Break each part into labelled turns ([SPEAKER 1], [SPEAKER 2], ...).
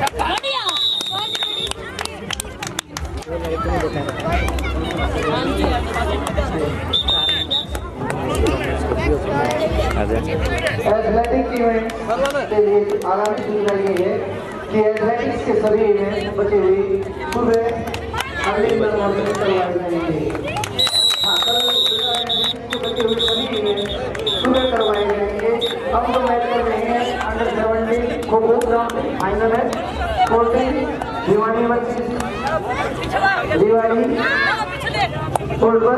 [SPEAKER 1] Athletic event के लिए आगामी सूचना ये है कि एथलेटिक्स के सभी इवेंट बचे हुए सुबह अगले मॉर्निंग करवाए जाएंगे। हाँ, कल बचे हुए सभी इवेंट सुबह करवाए जाएंगे। अब जो मैच कर रहे हैं अंडर 17 खो-खो ग्राउंड फाइनल है। Sporting Bhiwani versus Diwali football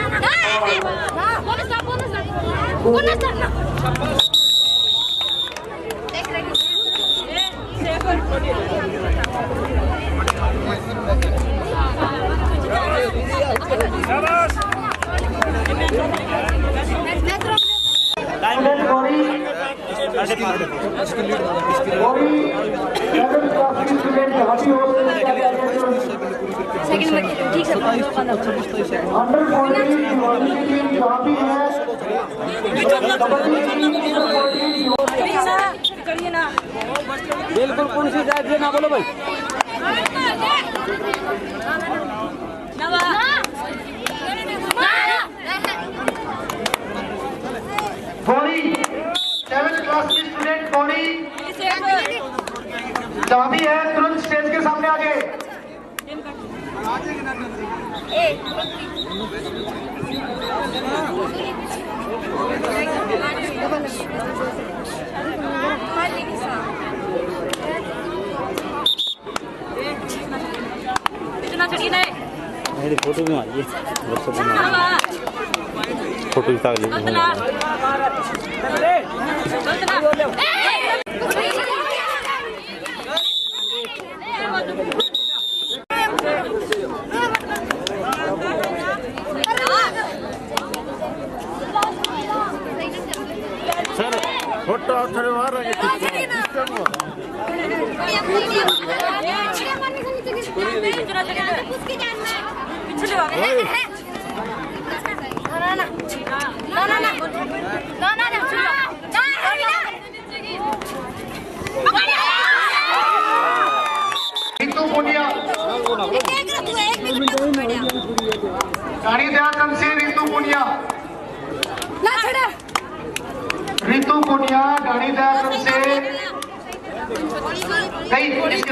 [SPEAKER 2] बिल्कुल कौन सी जाए ना बोलो भाई।
[SPEAKER 1] बॉडी 7th क्लास की स्टूडेंट बॉडी चाबी है, तुरंत स्टेज के सामने आ गए।
[SPEAKER 3] मेरी फोटो भी मारिए, फोटो खींचा ली। सर फोटो थोड़े मार रहे
[SPEAKER 1] रितु पुनिया गाड़ी दयाचंद से रितु पुनिया गाड़ी दयाचंद से नहीं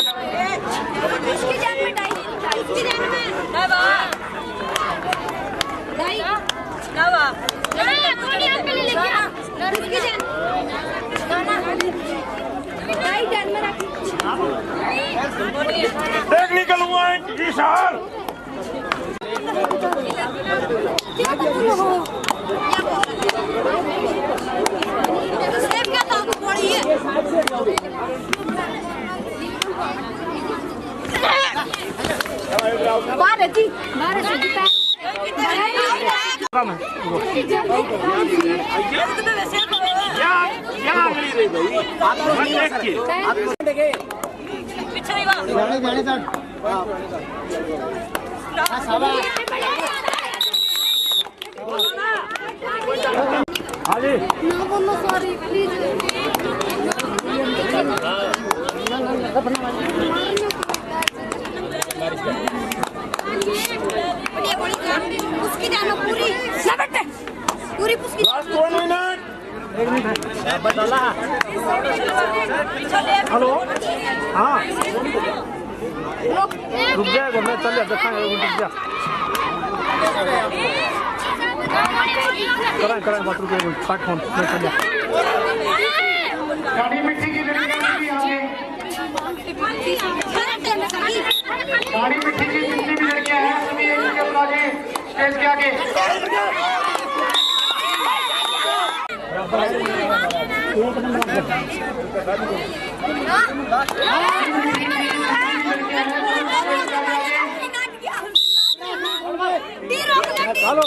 [SPEAKER 3] technical point Vishal
[SPEAKER 4] sorry please उसकी जानो पूरी पूरी उसकी
[SPEAKER 3] हेलो हाँ रुक जाएगा मैं चल देखा कराएं बात रुक स्मार्ट फोन चल
[SPEAKER 1] गाड़ी मिट्टी की गाड़ी मिट्टी की जितनी भी लड़कियां हैं सभी एक जगह पर आ जाए स्टेज के आगे।
[SPEAKER 3] हेलो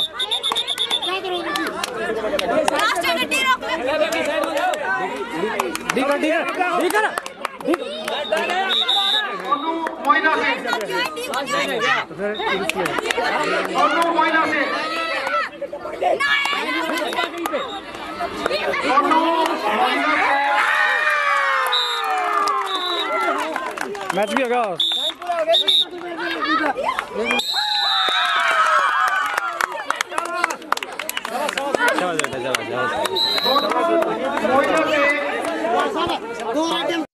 [SPEAKER 1] मोइना से मोइना से
[SPEAKER 3] मैच भी होगा।
[SPEAKER 1] मोइना पे